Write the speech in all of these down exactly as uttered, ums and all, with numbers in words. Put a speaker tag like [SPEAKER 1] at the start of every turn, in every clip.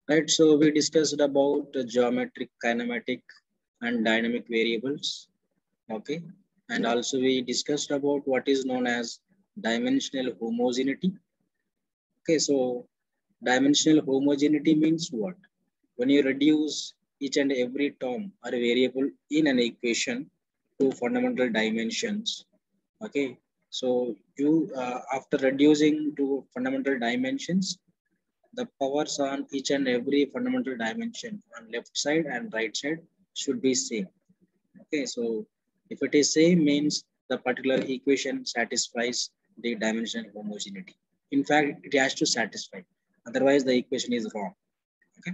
[SPEAKER 1] Right, so we discussed about uh, geometric, kinematic, and dynamic variables. Okay, and also we discussed about what is known as dimensional homogeneity. Okay, so dimensional homogeneity means what? When you reduce each and every term or variable in an equation to fundamental dimensions. Okay, so you uh, after reducing to fundamental dimensions, the powers on each and every fundamental dimension on left side and right side should be same. Okay, so if it is same means the particular equation satisfies the dimensional homogeneity. In fact, it has to satisfy. Otherwise, the equation is wrong. Okay,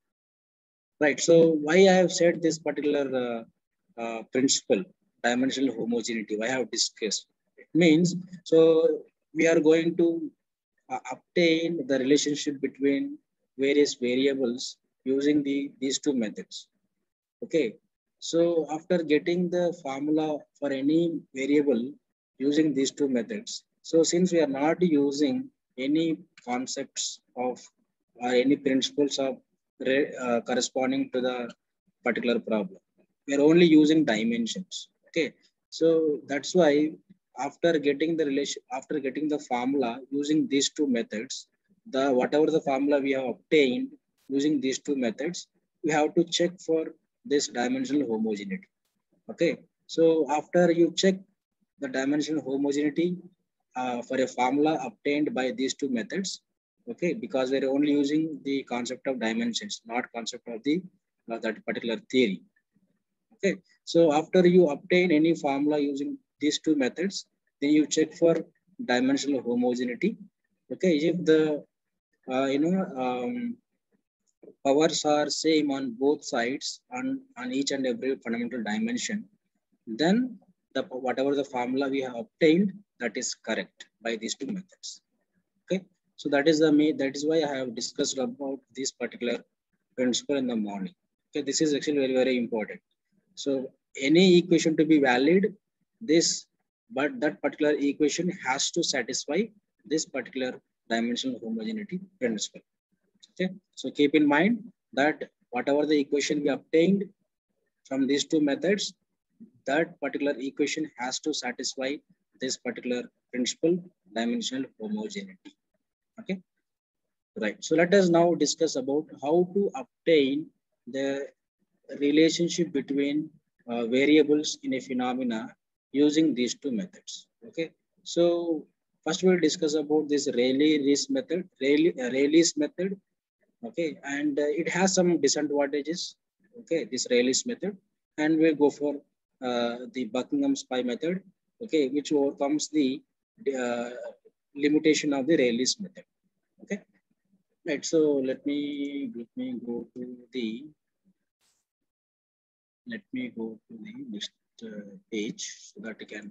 [SPEAKER 1] right. So why I have said this particular uh, uh, principle, dimensional homogeneity, why I have discussed. It means so we are going to uh, obtain the relationship between various variables using the these two methods. Okay, so after getting the formula for any variable using these two methods, so since we are not using any concepts of or any principles of uh, corresponding to the particular problem, we are only using dimensions. Okay, so that's why after getting the relation, after getting the formula using these two methods, the whatever the formula we have obtained using these two methods, we have to check for this dimensional homogeneity. Okay, so after you check the dimensional homogeneity uh, for a formula obtained by these two methods, okay, because we're only using the concept of dimensions, not concept of the uh, that particular theory. Okay, so after you obtain any formula using these two methods, then you check for dimensional homogeneity. Okay, if the uh, you know um, powers are same on both sides on, on each and every fundamental dimension, then the whatever the formula we have obtained, that is correct by these two methods. Okay, so that is the me that is why I have discussed about this particular principle in the morning. Okay, this is actually very very important. So any equation to be valid, this but that particular equation has to satisfy this particular dimensional homogeneity principle. Okay, so keep in mind that whatever the equation we obtained from these two methods, that particular equation has to satisfy this particular principle, dimensional homogeneity. Okay, right. So let us now discuss about how to obtain the relationship between uh, variables in a phenomena using these two methods. Okay, so first we'll discuss about this Rayleigh-Ries method, Rayleigh, uh, Rayleigh's method. Okay, and uh, it has some disadvantages. Okay, this Rayleigh's method, and we'll go for uh, the Buckingham's pi method. Okay, which overcomes the uh, limitation of the Rayleigh's method. Okay, right. So let me let me go to the let me go to the next uh, page so that I can.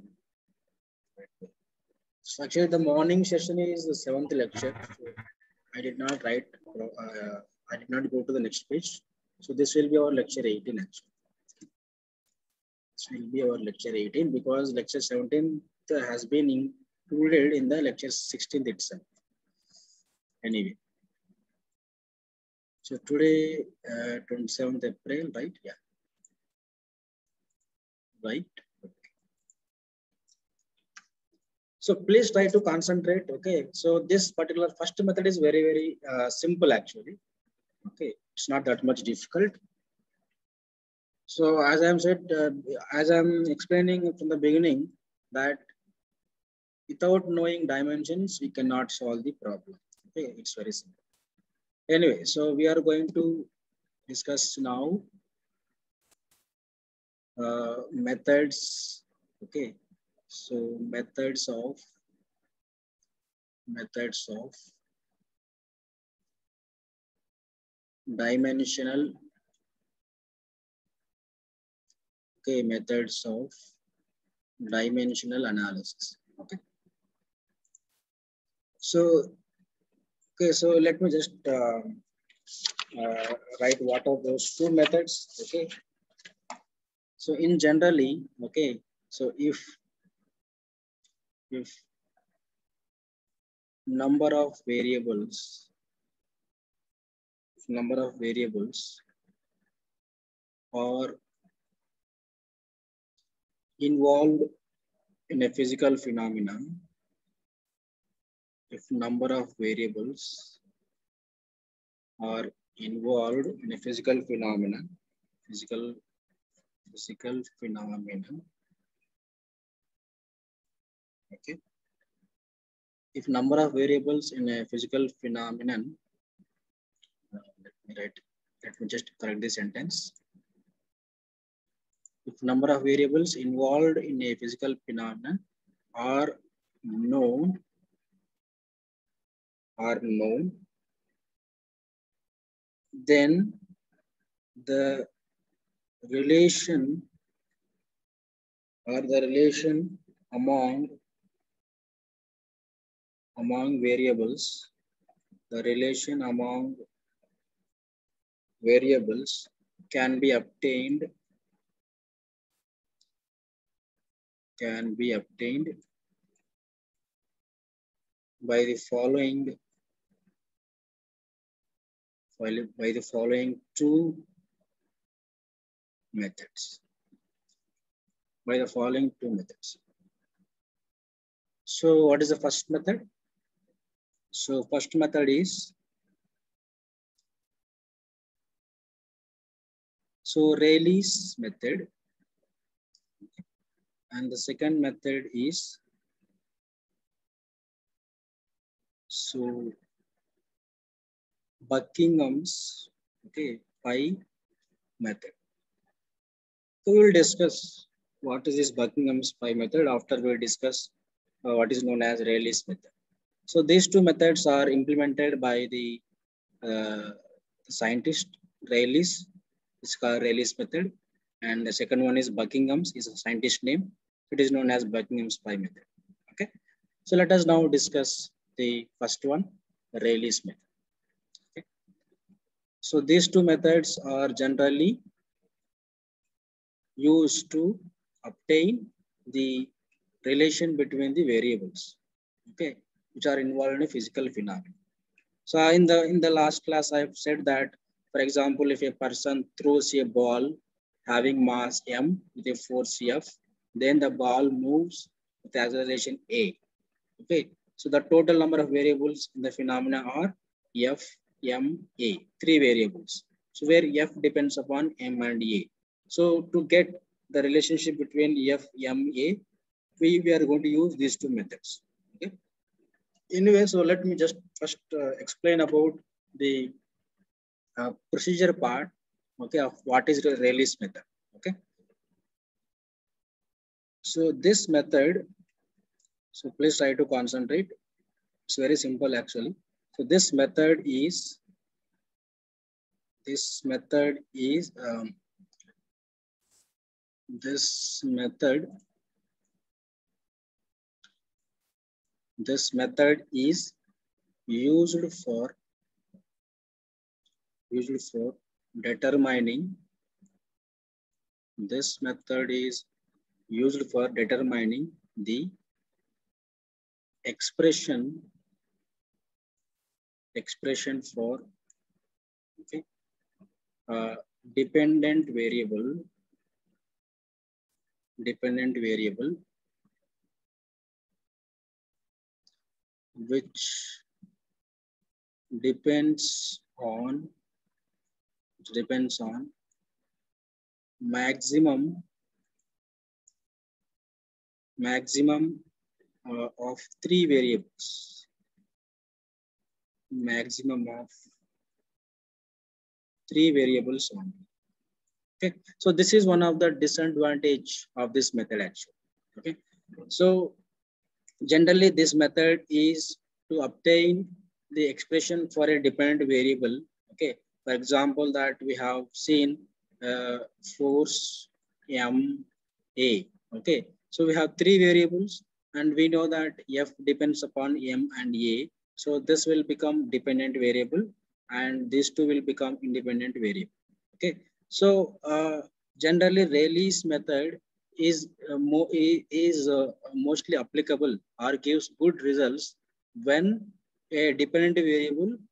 [SPEAKER 1] So actually, the morning session is the seventh lecture. So I did not write. Uh, I did not go to the next page. So this will be our lecture eighteen actually. This will be our lecture eighteen because lecture seventeen has been included in the lecture sixteen itself. Anyway. So today, uh, twenty-seventh April, right? Yeah. Right. Okay. So please try to concentrate. Okay. So this particular first method is very, very uh, simple actually. Okay. It's not that much difficult. So as I'm said, uh, as I'm explaining from the beginning that without knowing dimensions, we cannot solve the problem. Okay. It's very simple. Anyway, so we are going to discuss now uh, methods. Okay. So methods of methods of dimensional okay methods of dimensional analysis. Okay, so okay so let me just uh, uh, write what are those two methods. Okay, so in generally, okay, so if if number of variables number of variables are involved in a physical phenomenon, if number of variables are involved in a physical phenomenon, physical physical phenomenon, okay. If number of variables in a physical phenomenon, uh, let me write, let me just correct the sentence. If number of variables involved in a physical phenomenon are known, are known, then the relation or the relation among among variables, the relation among variables can be obtained, can be obtained by the following, by the following two methods, by the following two methods. So what is the first method? So first method is, so Rayleigh's method, and the second method is, so Buckingham's, okay, pi method. So we will discuss what is this Buckingham's pi method after we discuss uh, what is known as Rayleigh's method. So these two methods are implemented by the uh, scientist Rayleigh's. It's called Rayleigh's method, and the second one is Buckingham's, is a scientist name. It is known as Buckingham's pi method. Okay, so let us now discuss the first one, Rayleigh's method. Okay, so these two methods are generally used to obtain the relation between the variables, okay, which are involved in a physical phenomenon. So in the in the last class, I have said that, for example, if a person throws a ball having mass m with a force F, then the ball moves with acceleration a. Okay, so the total number of variables in the phenomena are F, M, A, three variables. So where F depends upon M and A. So to get the relationship between F, M, A, we, we are going to use these two methods. Okay. Anyway, so let me just first uh, explain about the uh, procedure part, okay, of what is the Rayleigh's method. Okay. So this method, so please try to concentrate. It's very simple actually. So this method is, this method is, um, this method, this method is used for, used for determining, this method is used for determining the expression, expression for, okay, uh, dependent variable, dependent variable which depends on, which depends on maximum, maximum uh, of three variables, maximum of three variables only. Okay, so this is one of the disadvantage of this method actually. Okay, so generally this method is to obtain the expression for a dependent variable. Okay, for example, that we have seen uh, force M A. Okay, so we have three variables and we know that F depends upon M and A. So this will become dependent variable and these two will become independent variable. Okay, so uh, generally Rayleigh's method is uh, mo is uh, mostly applicable or gives good results when a dependent variable,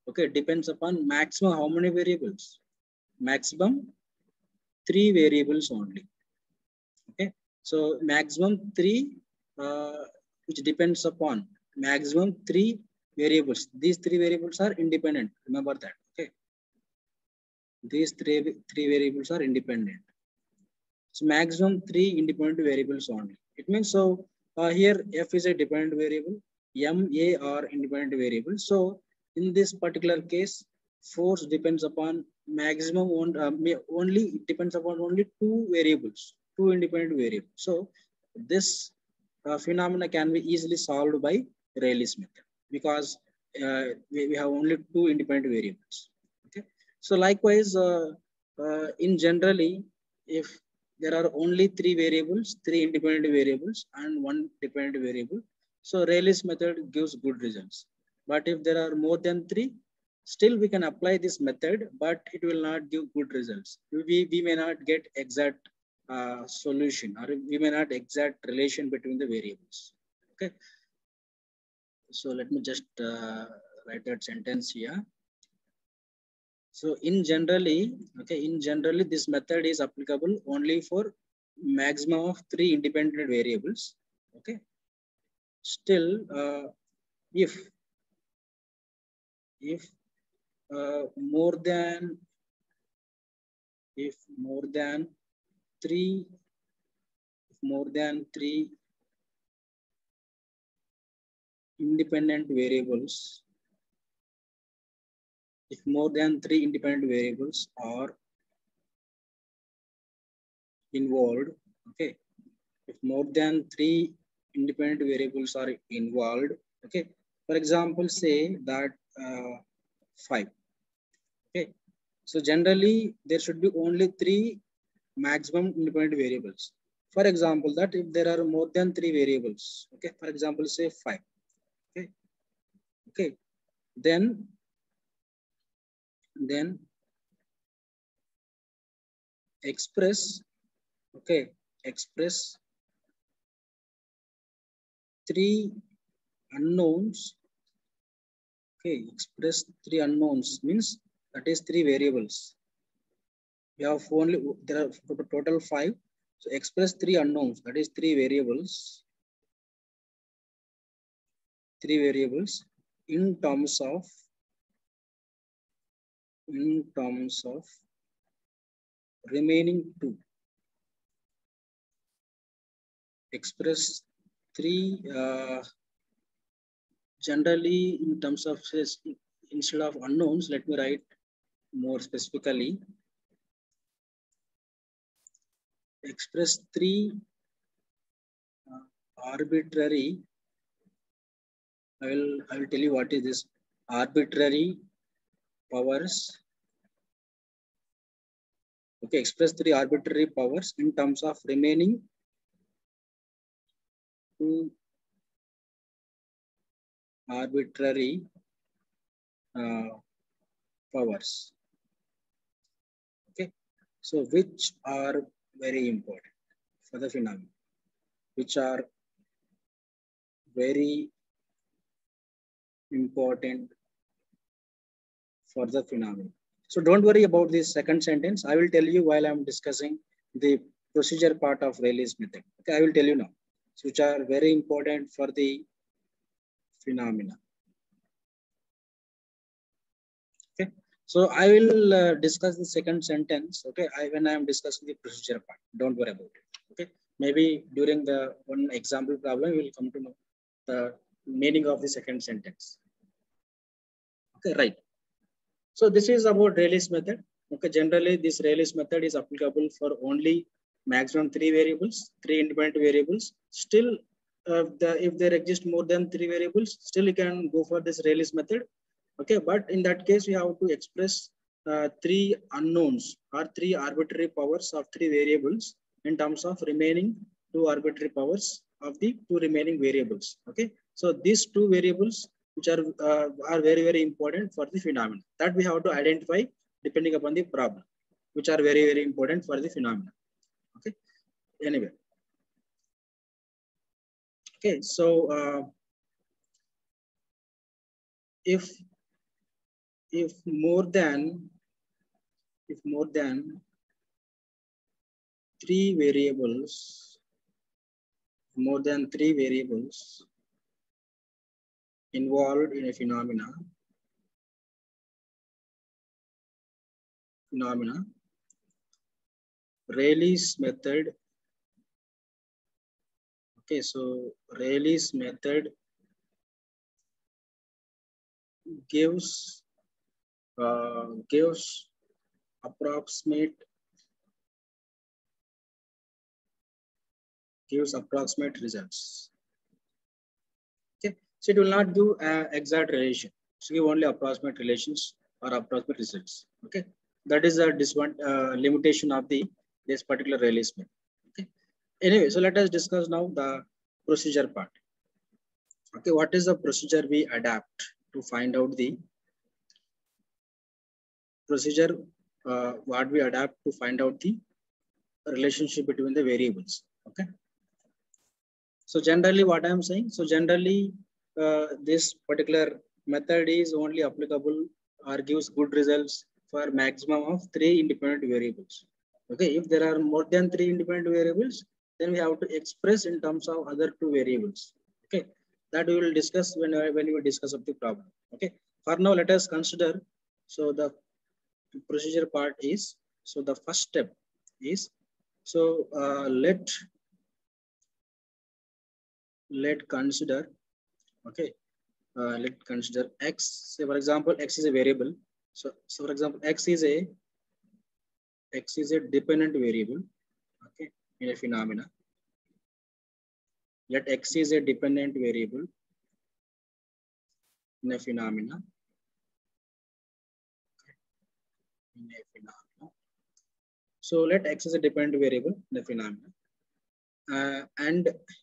[SPEAKER 1] Okay, depends upon maximum how many variables? Maximum three variables only. Okay, so maximum three, uh, which depends upon maximum three variables. These three variables are independent. Remember that. Okay, these three three variables are independent. So maximum three independent variables only. It means so uh, here f is a dependent variable, m, a are independent variables. So in this particular case, force depends upon maximum on, uh, only it depends upon only two variables, two independent variables. So this uh, phenomena can be easily solved by Rayleigh's method because uh, we, we have only two independent variables. Okay. So likewise, uh, uh, in generally, if there are only three variables, three independent variables and one dependent variable, so Rayleigh's method gives good results. But if there are more than three, still we can apply this method, but it will not give good results. We, we may not get exact uh, solution, or we may not exact relation between the variables. Okay. So let me just uh, write that sentence here. So in generally, okay, in generally, this method is applicable only for maximum of three independent variables. Okay. Still, uh, if if uh, more than if more than three if more than three independent variables, if more than three independent variables are involved, okay, if more than three independent variables are involved, okay, for example, say that uh, five, okay, so generally there should be only three maximum independent variables. For example, that if there are more than three variables, okay, for example, say five, okay, okay, then then express, okay, express three unknowns. Okay, express three unknowns means that is three variables. We have only there are total five. So express three unknowns, that is three variables. Three variables in terms of in terms of remaining two. Express three uh, generally in terms of instead of unknowns. Let me write more specifically. Express three uh, arbitrary. I will I will tell you what is this arbitrary powers. Okay, express three arbitrary powers in terms of remaining two arbitrary uh, powers. Okay, so which are very important for the phenomenon, which are very important for the phenomenon. So don't worry about this second sentence. I will tell you while I'm discussing the procedure part of Rayleigh's method. Okay, I will tell you now, which are very important for the phenomena. Okay, so I will uh, discuss the second sentence. Okay, I, when I am discussing the procedure part, don't worry about it. Okay, maybe during the one example problem, we will come to know the meaning of the second sentence. Okay, right. So this is about Rayleigh's method. Okay, generally this Rayleigh's method is applicable for only maximum three variables, three independent variables. Still, uh, the, if there exist more than three variables, still you can go for this Rayleigh's method. Okay, but in that case, we have to express uh, three unknowns or three arbitrary powers of three variables in terms of remaining two arbitrary powers of the two remaining variables. Okay, so these two variables which are uh, are very very important for the phenomenon that we have to identify depending upon the problem, which are very very important for the phenomenon. Okay, anyway, okay, so uh, if if more than if more than three variables, more than three variables involved in a phenomena, phenomena, Rayleigh's method. Okay, so Rayleigh's method gives uh, gives approximate gives approximate results. Okay, so it will not give uh, exact relation. So give only approximate relations or approximate results. Okay, that is a disadvantage uh, limitation of the this particular Rayleigh's method. Okay. Anyway, so let us discuss now the procedure part. Okay, what is the procedure we adapt to find out the procedure? Uh, what we adapt to find out the relationship between the variables. Okay. So generally, what I am saying. So generally, uh, this particular method is only applicable or gives good results for maximum of three independent variables. Okay, if there are more than three independent variables, then we have to express in terms of other two variables. Okay, that we will discuss when when we discuss of the problem. Okay, for now let us consider. So the procedure part is, so the first step is, so uh, let let consider. Okay, uh, let consider x. Say for example, x is a variable. So so for example, x is a x is a dependent variable. Okay, in a phenomena. Let x is a dependent variable in a phenomena. In a phenomena. So let x is a dependent variable in a phenomena, uh, and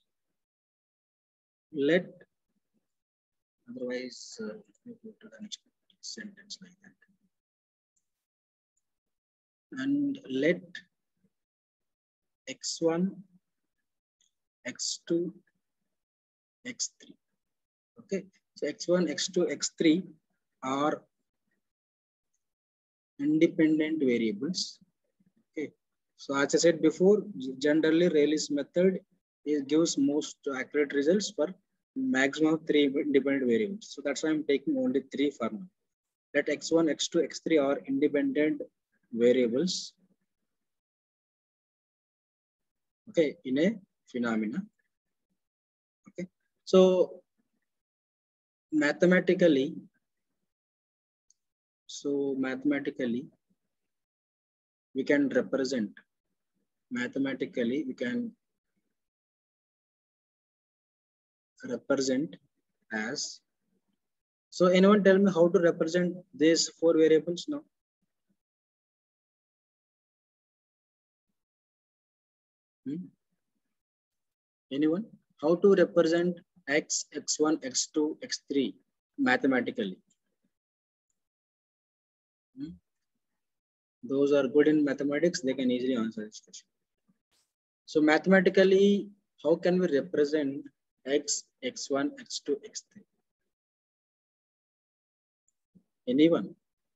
[SPEAKER 1] let otherwise uh, let me go to the next sentence like that, and let x one, x two, x three. Okay, so x one, x two, x three are independent variables. Okay, so as I said before, generally Rayleigh's method is gives most accurate results for maximum of three independent variables. So that's why I'm taking only three for now. Let x one, x two, x three are independent variables. Okay, in a phenomena. Okay, so mathematically, so mathematically, we can represent. Mathematically, we can represent as. So anyone tell me how to represent these four variables now? Hmm? Anyone? How to represent x, x one, x two, x three mathematically? Hmm? Those are good in mathematics, they can easily answer this question. So mathematically, how can we represent x, x one, x two, x three? Anyone?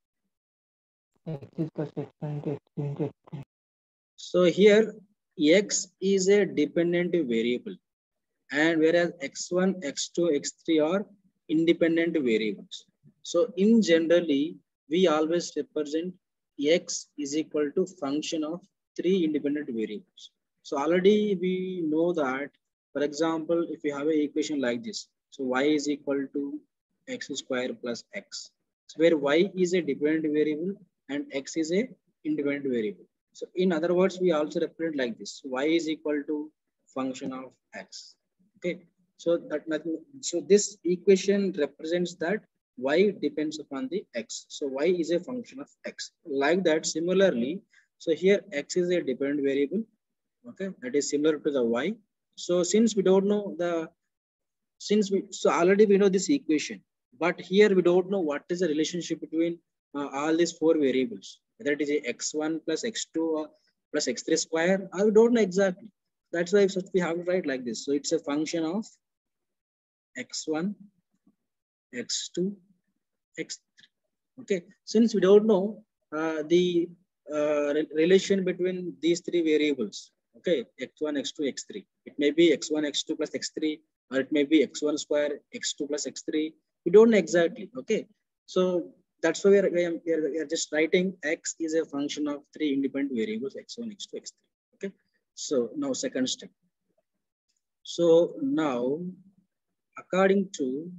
[SPEAKER 2] X is plus x one into x two into x three.
[SPEAKER 1] So here, x is a dependent variable, and whereas x one, x two, x three are independent variables. So in generally, we always represent x is equal to function of three independent variables. So already we know that, for example, if we have an equation like this, so y is equal to x square plus x, so where y is a dependent variable and x is a independent variable. So in other words, we also represent like this, y is equal to function of x. Okay, so that nothing, so this equation represents that y depends upon the x. So y is a function of x. Like that, similarly, so here x is a dependent variable. Okay, that is similar to the y. So since we don't know the, since we, so already we know this equation, but here we don't know what is the relationship between uh, all these four variables, whether it is a x one plus x two or plus x three square, I don't know exactly. That's why we have to write like this. So it's a function of x one, x two, x three. Okay, since we don't know uh, the uh, re relation between these three variables, okay, x one, x two, x three. It may be x one, x two plus x three, or it may be x one square, x two plus x three. We don't know exactly. Okay, so that's why we are, we are, we are just writing x is a function of three independent variables, x one, x two, x three. Okay, so now second step. So now, according to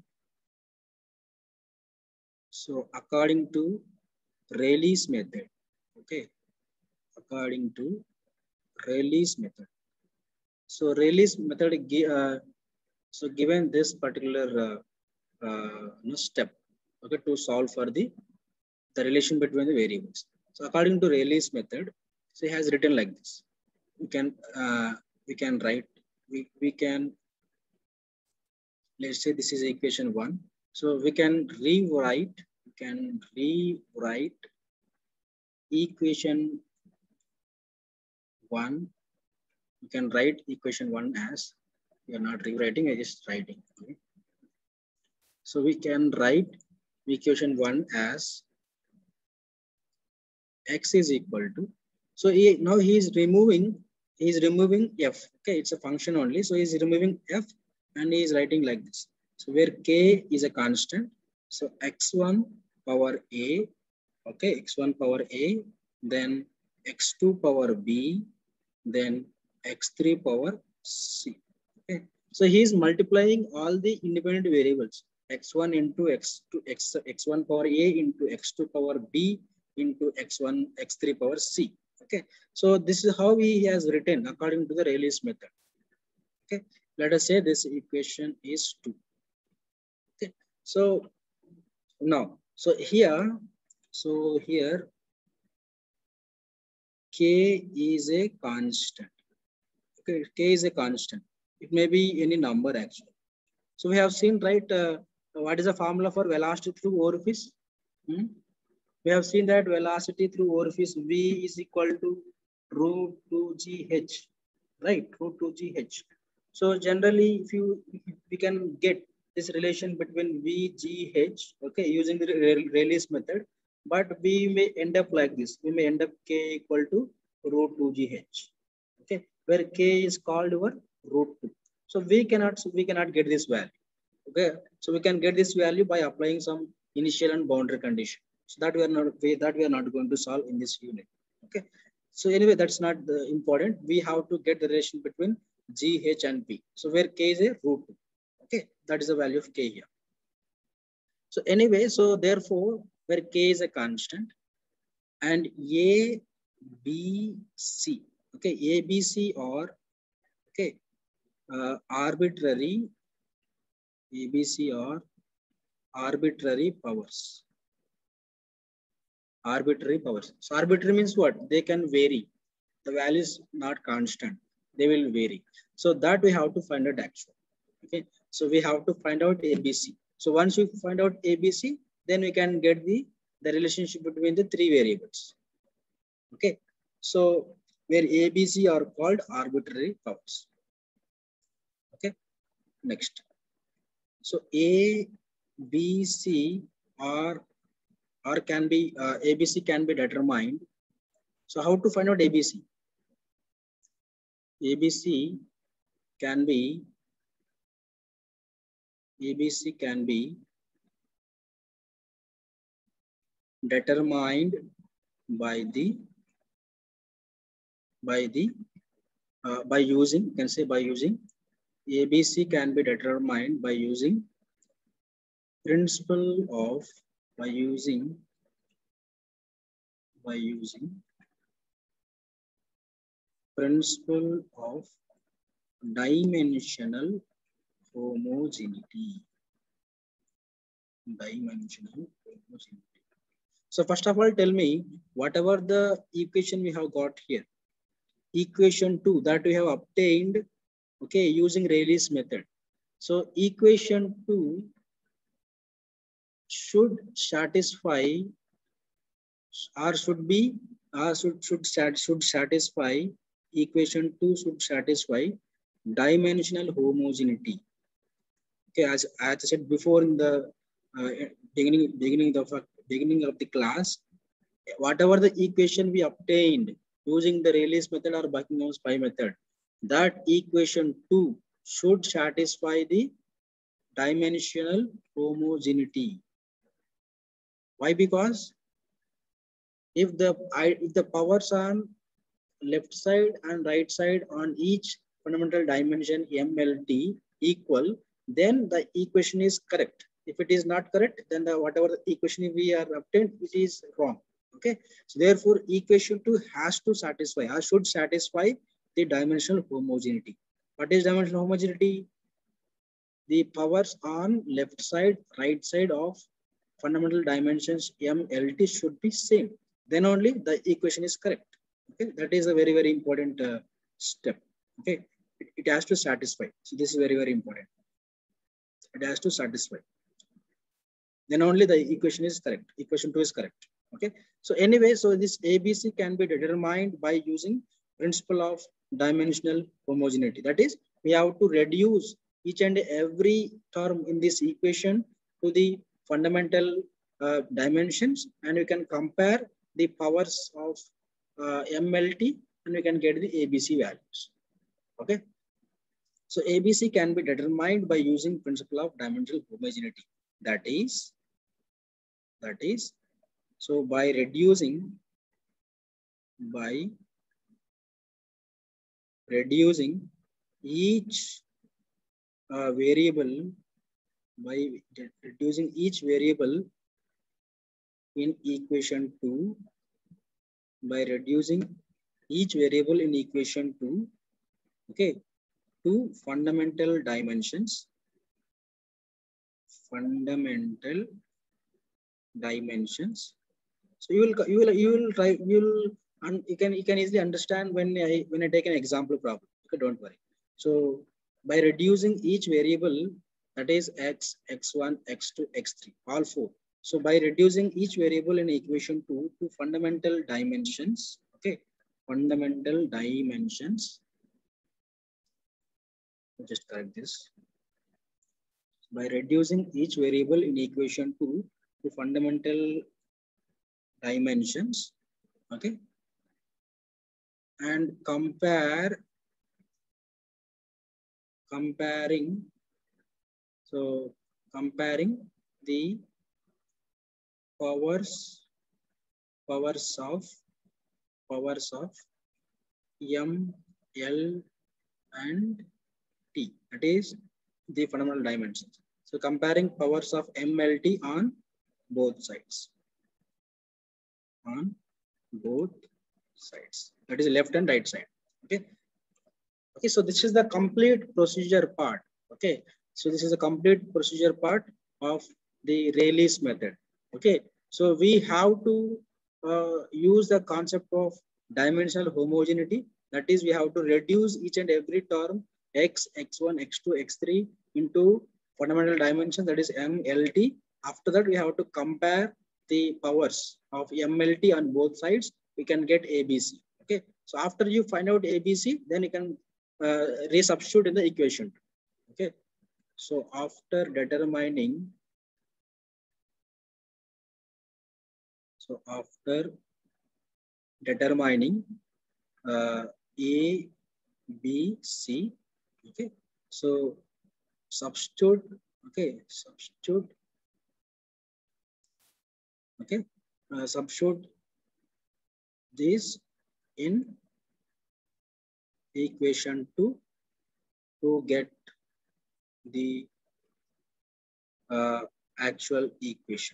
[SPEAKER 1] so according to Rayleigh's method, okay, according to Rayleigh's method. So Rayleigh's method, uh, so given this particular uh, uh, step, okay, to solve for the the relation between the variables. So according to Rayleigh's method, so he has written like this. We can uh, we can write we we can let's say this is equation one. So we can rewrite we can rewrite equation one. You can write equation one as you are not rewriting, I just writing. Okay? So we can write equation one as x is equal to. So he, now he is removing he is removing f. Okay, it's a function only. So he is removing f and he is writing like this. So where k is a constant. So x one power a. Okay, x one power a. Then x two power b. Then x three power c. Okay, so he is multiplying all the independent variables x one into x two x x1 power a into x two power b into x one x three power c. Okay, so this is how he has written according to the Rayleigh's method. Okay, let us say this equation is two. Okay, so now so here so here k is a constant. Okay, k is a constant. It may be any number actually. So we have seen, right, uh, what is the formula for velocity through orifice? Hmm? We have seen that velocity through orifice V is equal to root two G H, right? Root two G H. So generally, if you if we can get this relation between V, G, H, okay, using the Rayleigh's method, but we may end up like this. We may end up K equal to root two G H, okay, where K is called our root two. So we cannot so we cannot get this value. Okay, so we can get this value by applying some initial and boundary condition. So that we are not we, that we are not going to solve in this unit. Okay, so anyway, that's not the important. We have to get the relation between G, H, and P. So where K is a root two. Okay, that is the value of K here. So anyway, so therefore, where K is a constant and A, B, C. Okay, A, B, C are okay uh, arbitrary. A, B, C are arbitrary powers. Arbitrary powers. So arbitrary means what? They can vary. The value is not constant. They will vary. So that we have to find out actually. Okay. So we have to find out A B C. So once we find out A B C, then we can get the, the relationship between the three variables. Okay. So where A B C are called arbitrary powers. Okay. Next. So A, B, C are or can be uh, A B C can be determined. So how to find out A B C? A B C can be A B C can be determined by the by the uh, by using you can say by using A B C can be determined by using principle of by using by using principle of dimensional homogeneity. Dimensional homogeneity. So first of all, tell me whatever the equation we have got here, equation two that we have obtained, okay, using Rayleigh's method. So equation two should satisfy or should be or should should should satisfy equation two should satisfy dimensional homogeneity. Okay, as, as I said before in the uh, beginning beginning of beginning of the class, whatever the equation we obtained using the Rayleigh's method or Buckingham's pi method, that equation two should satisfy the dimensional homogeneity. Why? Because if the if the powers on left side and right side on each fundamental dimension M L T equal, then the equation is correct. If it is not correct, then the whatever the equation we are obtained, it is wrong. Okay, so therefore equation two has to satisfy or should satisfy the dimensional homogeneity. What is dimensional homogeneity? The powers on left side, right side of fundamental dimensions M L T should be same. Then only the equation is correct. Okay, that is a very very important uh, step. Okay, it, it has to satisfy. So this is very very important. It has to satisfy. Then only the equation is correct. Equation two is correct. Okay. So anyway, so this A B C can be determined by using principle of dimensional homogeneity. That is, we have to reduce each and every term in this equation to the fundamental uh, dimensions, and we can compare the powers of uh, M L T, and we can get the A B C values. Okay. So A B C can be determined by using principle of dimensional homogeneity. That is, that is, so by reducing, by reducing each uh, variable, by reducing each variable in equation two, by reducing each variable in equation two, okay, to fundamental dimensions, fundamental dimensions. So you will you will you will try you will and you can you can easily understand when I when I take an example problem. Okay, don't worry. So by reducing each variable, that is x, x one, x two, x three, all four. So by reducing each variable in equation two to fundamental dimensions, okay, fundamental dimensions. I'll just correct this. By reducing each variable in equation two to fundamental dimensions, okay, and compare, comparing, so comparing the powers, powers of, powers of M, L, and T, that is the fundamental dimensions. So comparing powers of M L T on both sides, on both sides, that is left and right side. Okay. Okay, so this is the complete procedure part. Okay, so this is a complete procedure part of the Rayleigh's method. Okay, so we have to uh, use the concept of dimensional homogeneity. That is, we have to reduce each and every term x, x one, x two, x three into fundamental dimension, that is M L T. After that, we have to compare the powers of M L T on both sides. We can get A B C. Okay, so after you find out A B C, then you can uh, resubstitute in the equation. Okay, so after determining, so after determining uh, A, B, C, okay, so substitute, okay, substitute, okay, uh, substitute this in equation two to get the uh, actual equation,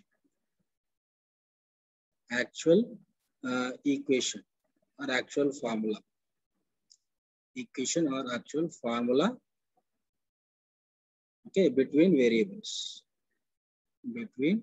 [SPEAKER 1] actual uh, equation or actual formula, equation or actual formula, okay, between variables, between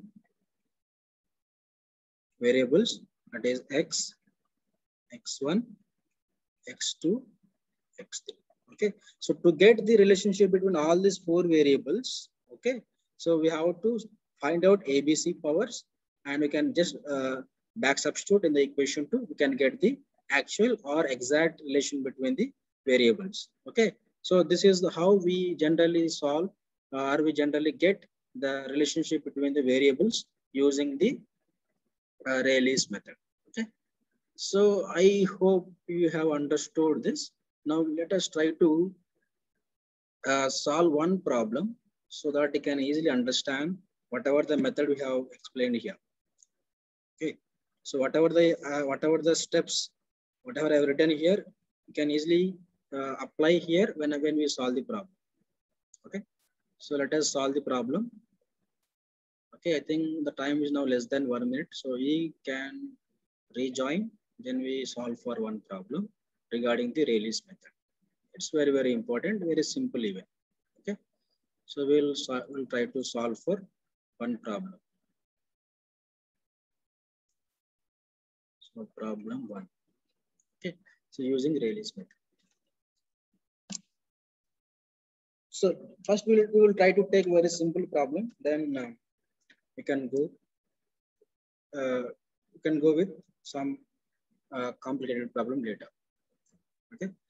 [SPEAKER 1] variables, that is x, x one, x two, x three. Okay, so to get the relationship between all these four variables, okay, so we have to find out A B C powers, and we can just uh, back substitute in the equation two. We can get the actual or exact relation between the variables. Okay, so this is the, how we generally solve uh, or we generally get the relationship between the variables using the uh, Rayleigh's method. Okay. So I hope you have understood this. Now let us try to uh, solve one problem so that you can easily understand whatever the method we have explained here. Okay. So whatever the uh, whatever the steps, whatever I have written here, you can easily uh, apply here when when we solve the problem. Okay. So let us solve the problem. Okay, I think the time is now less than one minute, so we can rejoin. Then we solve for one problem regarding the Rayleigh's method. It's very very important, very simple even. Okay, so we'll we'll try to solve for one problem. So problem one. Okay, so using Rayleigh's method. So first we will, we will try to take very simple problem. Then uh, we can go. Uh, we can go with some uh, complicated problem later. Okay.